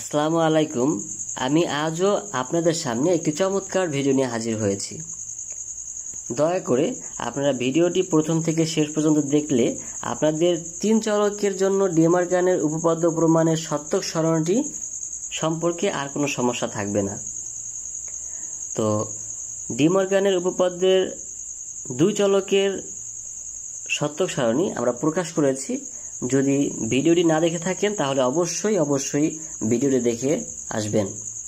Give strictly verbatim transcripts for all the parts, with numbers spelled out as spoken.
আসসালামু আলাইকুম। আমি আজও আপনাদের সামনে একটি চমৎকার ভিডিও নিয়ে হাজির হয়েছি। দয়া করে আপনারা ভিডিওটি প্রথম থেকে শেষ পর্যন্ত দেখলে আপনাদের তিন চলকের জন্য ডি মরগানের উপপাদ্য প্রমাণের সত্যক সরণটি সম্পর্কে আর কোনো সমস্যা থাকবে না। তো ডি মরগানের উপপাদ্যের দুই চলকের সত্যক সারণী আমরা প্রকাশ করেছি। যদি ভিডিওটি না দেখে থাকেন তাহলে অবশ্যই অবশ্যই ভিডিওটি দেখে আসবেন।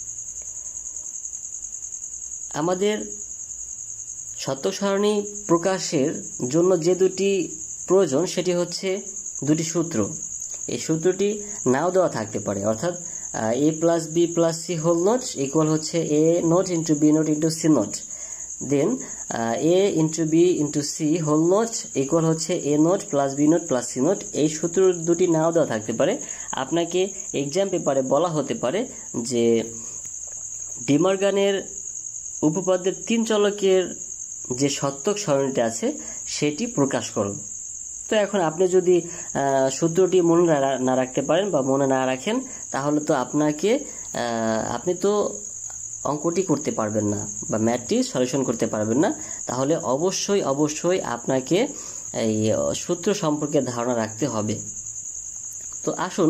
আমাদের সত্যক সারণী প্রকাশের জন্য যে দুটি প্রয়োজন সেটি হচ্ছে দুটি সূত্র। এই সূত্রটি নাও দেওয়া থাকতে পারে, অর্থাৎ A plus B plus C whole not equal হচ্ছে A not into B not into C not, then A into B into C whole not equal হচ্ছে A not plus B not plus C not. এই সূত্র দুটি নাও দেওয়া থাকতে পারে। আপনাকে exam পেপারে বলা হতে পারে যে ডি মরগানের উপপাদ্যের তিন চলকের যে সত্যক সরণিটি আছে সেটি প্রকাশ করুন। তো এখন আপনি যদি সূত্রটি মনে না রাখতে পারেন বা মনে না রাখেন তাহলে তো আপনাকে আপনি তো অঙ্কটি করতে পারবেন না বা ম্যাথটি সলিউশন করতে পারবেন না। তাহলে অবশ্যই অবশ্যই আপনাকে এই সূত্র সম্পর্কে ধারণা রাখতে হবে। তো আসুন,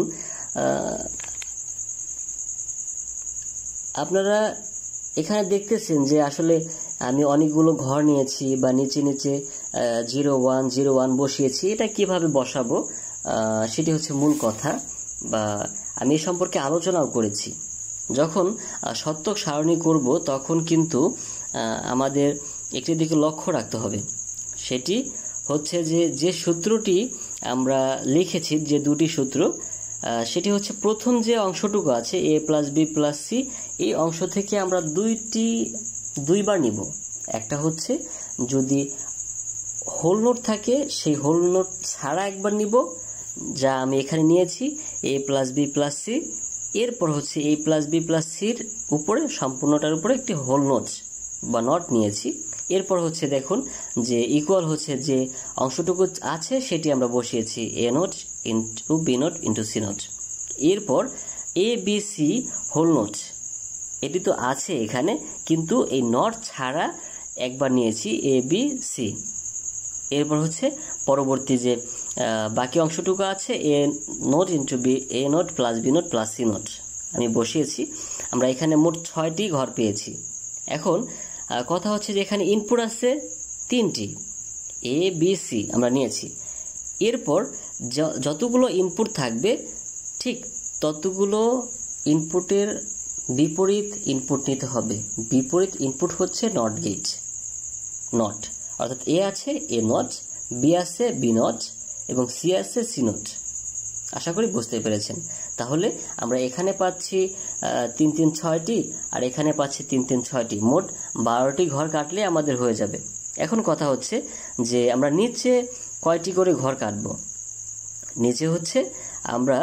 আপনারা এখানে দেখতেছেন যে আসলে আমি অনেকগুলো ঘর নিয়েছি বা নিচে নিচে জিরো ওয়ান জিরো ওয়ান বসিয়েছি। এটা কিভাবে বসাবো সেটি হচ্ছে মূল কথা, বা আমি এ সম্পর্কে আলোচনাও করেছি। যখন সত্যক সারণী করব তখন কিন্তু আমাদের একটি দিকে লক্ষ্য রাখতে হবে। সেটি হচ্ছে যে যে সূত্রটি আমরা লিখেছি, যে দুটি সূত্র, সেটি হচ্ছে প্রথম যে অংশটুকু আছে A plus B plus C, এই অংশ থেকে আমরা দুইটি দুইবার নিব। একটা হচ্ছে যদি হোল নোট থাকে সেই হোল নোট ছাড়া একবার নিব, যা আমি এখানে নিয়েছি A plus B plus C. এরপর হচ্ছে এ প্লাস বি প্লাস সির উপরে সম্পূর্ণটার উপরে একটি হোল নোট বা নট নিয়েছি। এরপর হচ্ছে দেখুন যে ইকুয়াল হচ্ছে যে অংশটুকু আছে সেটি আমরা বসিয়েছি A not into B not into C not. এরপর A B C whole not, এটি তো আছে এখানে, কিন্তু এই নট ছাড়া একবার নিয়েছি এ বি সি। এরপর হচ্ছে পরবর্তী যে বাকি অংশটুকু আছে A not into B A not plus B not plus C not আমি বসিয়েছি। আমরা এখানে মোট ছয়টি ঘর পেয়েছি। এখন কথা হচ্ছে যে এখানে ইনপুট আছে তিনটি, এ বি সি আমরা নিয়েছি। এরপর যতগুলো ইনপুট থাকবে ঠিক ততগুলো ইনপুটের বিপরীত ইনপুট নিতে হবে। বিপরীত ইনপুট হচ্ছে নট গেট, নট, অর্থাৎ এ আছে এ নট, বি আছে বি নট এবং সি আছে সি নট। আশা করি বুঝতে পেরেছেন। তাহলে আমরা এখানে পাচ্ছি তিন তিন ছয়টি আর এখানে পাচ্ছি তিন তিন ছয়টি, মোট বারোটি ঘর কাটলে আমাদের হয়ে যাবে। এখন কথা হচ্ছে যে আমরা নিচে কয়টি করে ঘর কাটব। নিচে হচ্ছে আমরা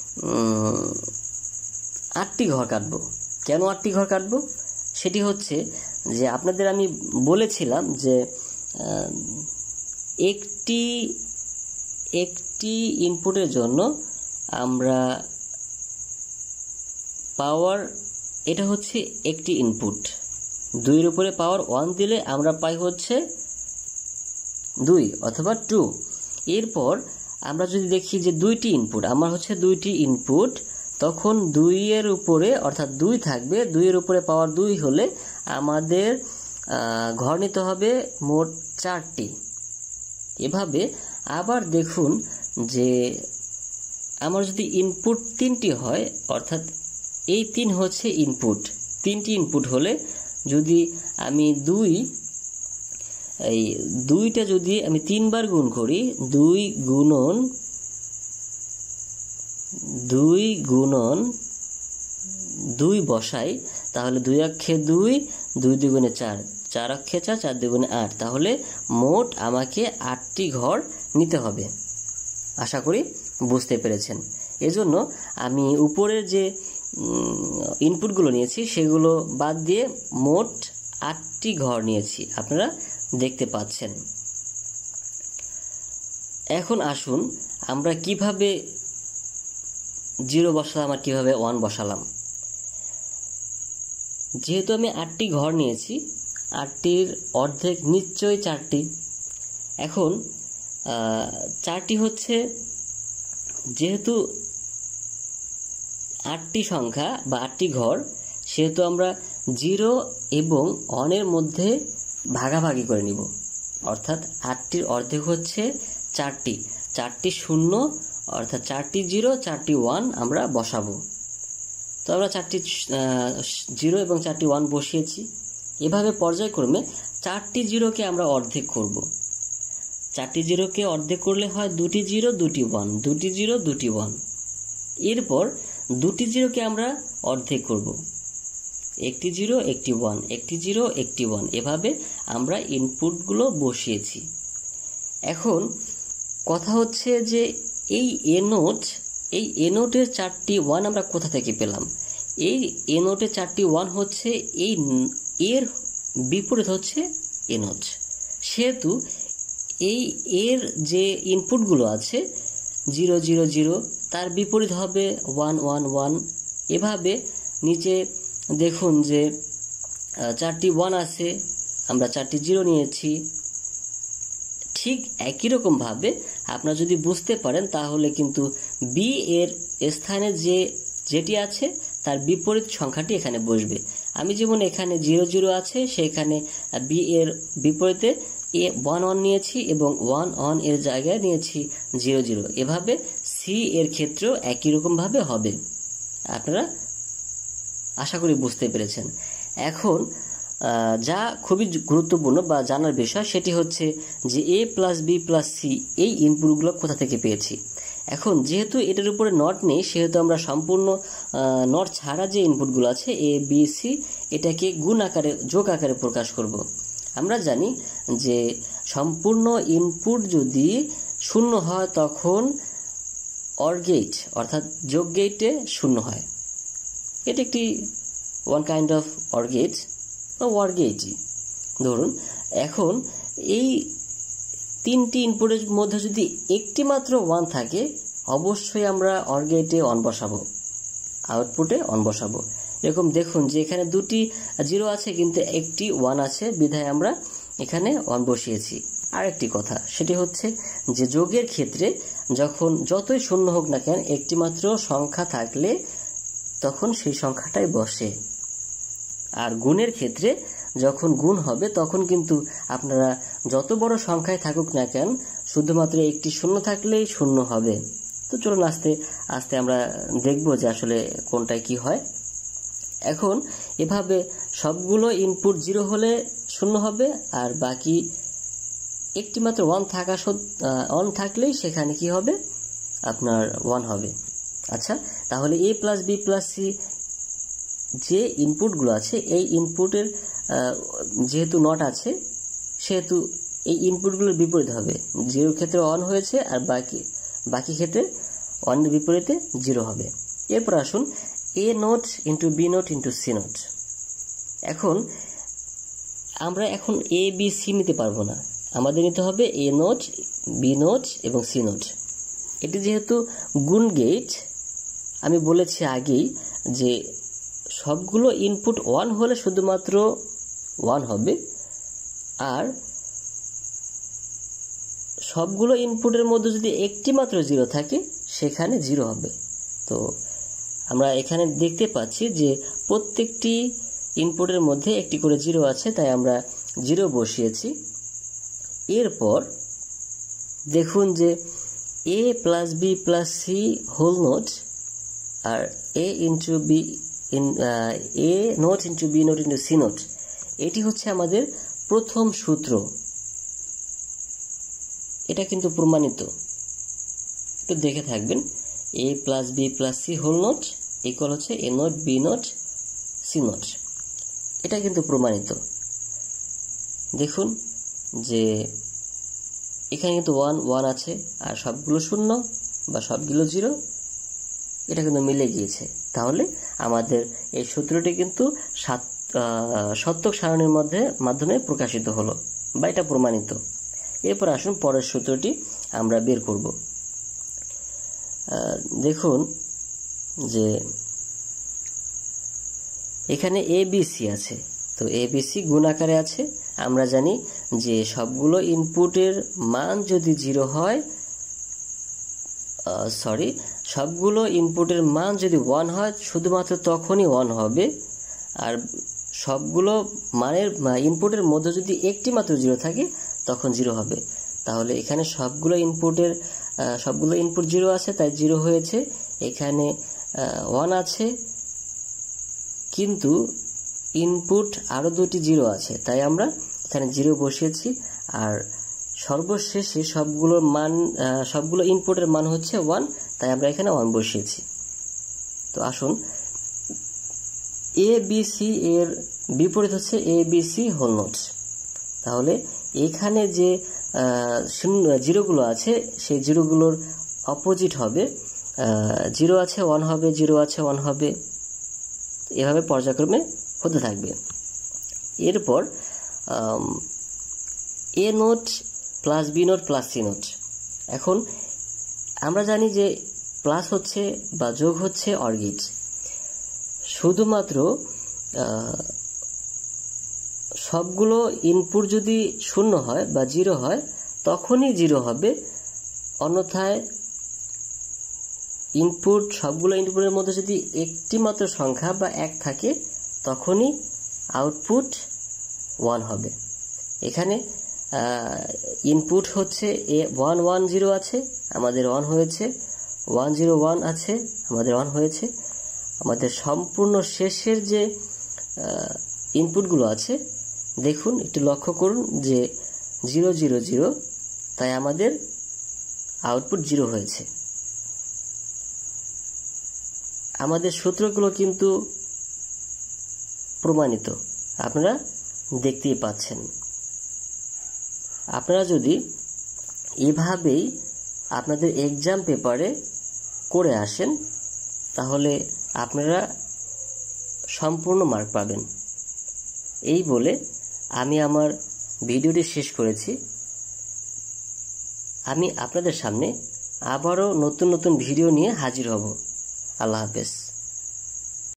আটটি ঘর কাটব। কেন আটটি ঘর কাটব? সেটি হচ্ছে যে আপনাদের আমি বলেছিলাম যে একটি একটি ইনপুটের জন্য আমরা পাওয়ার, এটা হচ্ছে একটি ইনপুট, দুইয়ের উপরে পাওয়ার ওয়ান দিলে আমরা পাই হচ্ছে দুই অথবা টু। এরপর আমরা যদি দেখি যে দুইটি ইনপুট, আমার হচ্ছে দুইটি ইনপুট, তখন দুইয়ের উপরে অর্থাৎ দুই থাকবে, দুইয়ের উপরে পাওয়ার দুই হলে আমাদের ঘর নিতে হবে মোট চারটি। এভাবে আবার দেখুন যে আমার যদি ইনপুট তিনটি হয়, অর্থাৎ এই তিন হচ্ছে ইনপুট, তিনটি ইনপুট হলে যদি আমি দুই এই দুইটা যদি আমি তিনবার গুণ করি, দুই গুণন দুই গুণন দুই বসাই, তাহলে দুই অক্ষে দুই, দুই দুগুণে চার, চার অক্ষে চার, চার দুগুণে আট, তাহলে মোট আমাকে আটটি ঘর নিতে হবে। আশা করি বুঝতে পেরেছেন। এজন্য আমি উপরের যে ইনপুটগুলো নিয়েছি সেগুলো বাদ দিয়ে মোট আটটি ঘর নিয়েছি, আপনারা দেখতে পাচ্ছেন। এখন আসুন আমরা কিভাবে জিরো বসালাম আর কিভাবে ওয়ান বসালাম। যেহেতু আমি আটটি ঘর নিয়েছি, আটটির অর্ধেক নিশ্চয়ই চারটি। এখন চারটি হচ্ছে, যেহেতু আটটি সংখ্যা বা আটটি ঘর, সেহেতু আমরা জিরো এবং ওয়ানের মধ্যে ভাগাভাগি করে নিব। অর্থাৎ আটটির অর্ধেক হচ্ছে চারটি, চারটি শূন্য অর্থাৎ চারটি জিরো চারটি ওয়ান আমরা বসাবো। তো আমরা চারটি জিরো এবং চারটি ওয়ান বসিয়েছি। এভাবে পর্যায়ক্রমে চারটি জিরোকে আমরা অর্ধেক করব। চারটি জিরোকে অর্ধেক করলে হয় দুটি জিরো দুটি ওয়ান, দুটি জিরো দুটি ওয়ান। এরপর দুটি জিরোকে আমরা অর্ধেক করব, একটি জিরো একটি ওয়ান, একটি জিরো একটি ওয়ান। এভাবে আমরা ইনপুটগুলো বসিয়েছি। এখন কথা হচ্ছে যে এই এ নোট, এই এ নোটের চারটি ওয়ান আমরা কোথা থেকে পেলাম? এই এ নোটের চারটি ওয়ান হচ্ছে এই এর বিপরীত হচ্ছে এ নোট। সেহেতু এই এর যে ইনপুটগুলো আছে জিরো জিরো জিরো, তার বিপরীত হবে ওয়ান ওয়ান ওয়ান। এভাবে নিচে দেখুন যে চারটি ওয়ান আছে, আমরা চারটি জিরো নিয়েছি। ঠিক একই রকমভাবে আপনারা যদি বুঝতে পারেন তাহলে কিন্তু বি এর স্থানে যে যেটি আছে তার বিপরীত সংখ্যাটি এখানে বসবে। আমি যেমন এখানে জিরো জিরো আছে, সেখানে বি এর বিপরীতে এ ওয়ান ওয়ান নিয়েছি এবং ওয়ান ওয়ান এর জায়গায় নিয়েছি জিরো জিরো। এভাবে সি এর ক্ষেত্রেও একই রকমভাবে হবে। আপনারা আশা করি বুঝতে পেরেছেন। এখন যা খুবই গুরুত্বপূর্ণ বা জানার বিষয় সেটি হচ্ছে যে A plus B plus C এই ইনপুটগুলো কোথা থেকে পেয়েছি। এখন যেহেতু এটার উপরে নট নেই, সেহেতু আমরা সম্পূর্ণ নট ছাড়া যে ইনপুটগুলো আছে এ বি সি, এটাকে গুণ আকারে যোগ আকারে প্রকাশ করব। আমরা জানি যে সম্পূর্ণ ইনপুট যদি শূন্য হয় তখন অর গেট অর্থাৎ যোগ গেটে শূন্য হয়। এটা একটি one kind of OR gate বা ওয়ার গেটই ধরুন। এখন এই তিনটি ইনপুটের মধ্যে যদি একটি মাত্র ওয়ান থাকে, অবশ্যই আমরা অর গেটে অন বসাবো, আউটপুটে অন বসাবো। এরকম দেখুন যে এখানে দুটি জিরো আছে কিন্তু একটি ওয়ান আছে, বিধায় আমরা এখানে ওয়ান বসিয়েছি। আর একটি কথা সেটি হচ্ছে যে যোগের ক্ষেত্রে যখন যতই শূন্য হোক না কেন, একটি মাত্র সংখ্যা থাকলে তখন সেই সংখ্যাটাই বসে। আর গুণের ক্ষেত্রে যখন গুণ হবে তখন কিন্তু আপনারা যত বড় সংখ্যায় থাকুক না কেন, শুধুমাত্র একটি শূন্য থাকলেই শূন্য হবে। তো চলুন আস্তে আস্তে আমরা দেখব যে আসলে কোনটায় কি হয়। এখন এভাবে সবগুলো ইনপুট জিরো হলে শূন্য হবে, আর বাকি একটি মাত্র ওয়ান থাকা অন থাকলেই সেখানে কি হবে, আপনার ওয়ান হবে। আচ্ছা, তাহলে A plus B plus C যে ইনপুটগুলো আছে, এই ইনপুটের যেহেতু নট আছে সেহেতু এই ইনপুটগুলোর বিপরীত হবে। জিরোর ক্ষেত্রে অন হয়েছে আর বাকি বাকি ক্ষেত্রে ওয়ানের বিপরীতে জিরো হবে। এরপর আসুন A not into B not into C not. এখন আমরা এখন এ বি সি নিতে পারবো না, আমাদের নিতে হবে এ নোট বি নোট এবং সি নোট। এটি যেহেতু গুণ গেট, আমি বলেছি আগেই যে সবগুলো ইনপুট ওয়ান হলে শুধুমাত্র ওয়ান হবে, আর সবগুলো ইনপুটের মধ্যে যদি একটি মাত্র জিরো থাকে সেখানে জিরো হবে। তো আমরা এখানে দেখতে পাচ্ছি যে প্রত্যেকটি ইনপুটের মধ্যে একটি করে জিরো আছে, তাই আমরা জিরো বসিয়েছি। এরপর দেখুন যে A plus B plus C whole not আর A into B in A not into B not into C not, এটি হচ্ছে আমাদের প্রথম সূত্র। এটা কিন্তু প্রমাণিত, একটু দেখে থাকবেন। A plus B plus C whole not equal হচ্ছে A not B not C not, এটা কিন্তু প্রমাণিত। দেখুন যে এখানে কিন্তু ওয়ান ওয়ান আছে আর সবগুলো শূন্য বা সবগুলো জিরো, এটা কিন্তু মিলে গিয়েছে। তাহলে আমাদের এই সূত্রটি কিন্তু সত্যক সারণীর মধ্যে মাধ্যমে প্রকাশিত হলো বা এটা প্রমাণিত। এরপর আসুন পরের সূত্রটি আমরা বের করব। দেখুন যে এখানে এ বি সি আছে, তো এ বি সি গুণ আকারে আছে। আমরা জানি যে সবগুলো ইনপুটের মান যদি জিরো হয়, সরি সবগুলো ইনপুটের মান যদি ওয়ান হয় শুধুমাত্র তখনই ওয়ান হবে, আর সবগুলো মানের ইনপুটের মধ্যে যদি একটি মাত্র জিরো থাকে তখন জিরো হবে। তাহলে এখানে সবগুলো ইনপুটের সবগুলো ইনপুট জিরো আছে, তাই জিরো হয়েছে। এখানে ওয়ান আছে কিন্তু ইনপুট আরও দুটি জিরো আছে, তাই আমরা এখানে জিরো বসিয়েছি। আর সর্বশেষে সবগুলোর মান সবগুলো ইনপুটের মান হচ্ছে ওয়ান, তাই আমরা এখানে ওয়ান বসিয়েছি। তো আসুন, এ বি সি এর বিপরীত হচ্ছে A B C whole notes. তাহলে এখানে যে শূন্য জিরোগুলো আছে সেই জিরোগুলোর অপোজিট হবে, জিরো আছে ওয়ান হবে, জিরো আছে ওয়ান হবে, এভাবে পর্যায়ক্রমে হতে থাকবে। এরপর A not plus B not plus C not. এখন আমরা জানি যে প্লাস হচ্ছে বা যোগ হচ্ছে অর গেট। শুধুমাত্র সবগুলো ইনপুট যদি শূন্য হয় বা জিরো হয় তখনই জিরো হবে, অন্যথায় ইনপুট সবগুলো ইনপুটের মধ্যে যদি একটি মাত্র সংখ্যা বা এক থাকে তখনই আউটপুট ওয়ান হবে। এখানে ইনপুট হচ্ছে এ ওয়ান ওয়ান জিরো আছে, আমাদের ওয়ান হয়েছে, ওয়ান জিরো ওয়ান আছে, আমাদের ওয়ান হয়েছে। আমাদের সম্পূর্ণ শেষের যে ইনপুটগুলো আছে দেখুন, একটু লক্ষ্য করুন যে জিরো জিরো জিরো, তাই আমাদের আউটপুট জিরো হয়েছে। আমাদের সূত্রগুলো কিন্তু প্রমাণিত, আপনারা দেখতেই পাচ্ছেন। আপনারা যদি এভাবেই আপনাদের এক্সাম পেপারে করে আসেন তাহলে আপনারা সম্পূর্ণ মার্ক পাবেন। এই বলে আমি আমার ভিডিওটি শেষ করেছি। আমি আপনাদের সামনে আবারও নতুন নতুন ভিডিও নিয়ে হাজির হব। আল্লাহ হাফেজ।